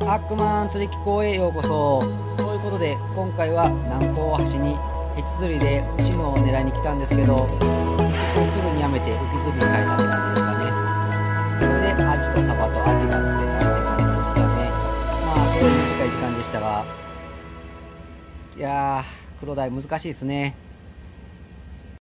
アックマン釣り機構へようこそ。ということで今回は南港橋にヘチ釣りでシムを狙いに来たんですけど、結局すぐにやめて浮き釣りに変えたって感じですかね。これでアジとサバとアジが釣れたって感じですかね。まあすごい短い時間でしたが、いやー、クロダイ難しいですね。